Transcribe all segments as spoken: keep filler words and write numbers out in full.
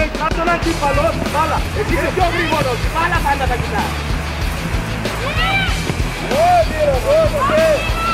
κάτω να αντίπαλος, μπάλα. Εσύ είσαι πιο γρήγορος, μπάλα πάντα θα κοιτάς. Όχι, ρε, όχι.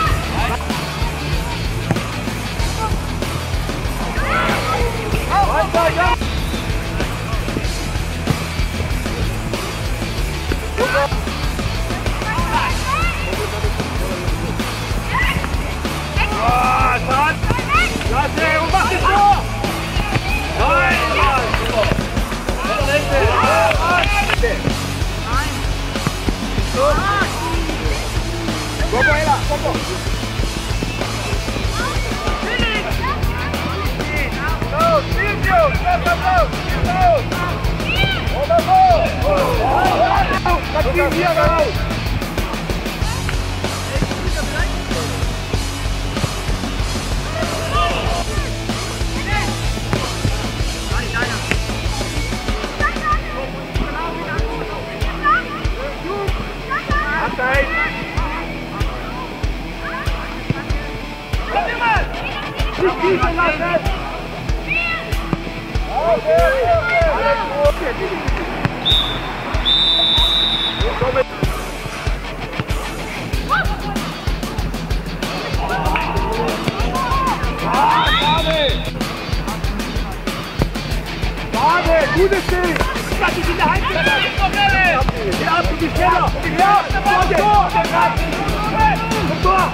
Gutes Ding! Lass dich in der Hand! Geh ab, du bist schneller! Ja! Tor! Tor! Tor!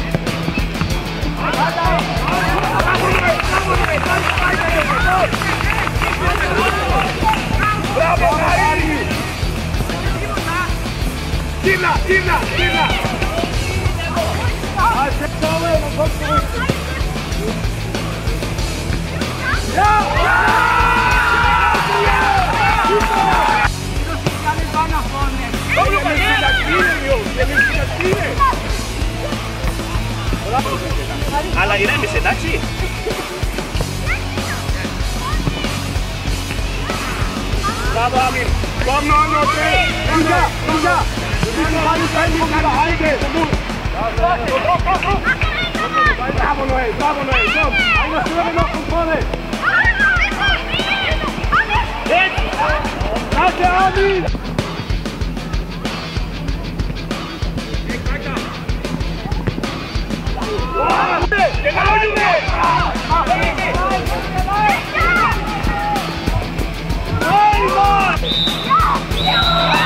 Bravo, Harry! Timna, Timna, Timna! Halt den Torwart und komm zurück! Ja! Ja! Komm, wir müssen das spielen, Jungs! Wir müssen das spielen! Αλλά ηρέμησε, εντάξει! Bravo, Armin! Komm, noch noch dreh! Runter, runter! Wir müssen alles Zentrum überhalten! Bravo, Noel! Bravo, Noel! Komm! Eine Stunde noch von vorne! Jetzt! Danke, Armin! Nein, Mann!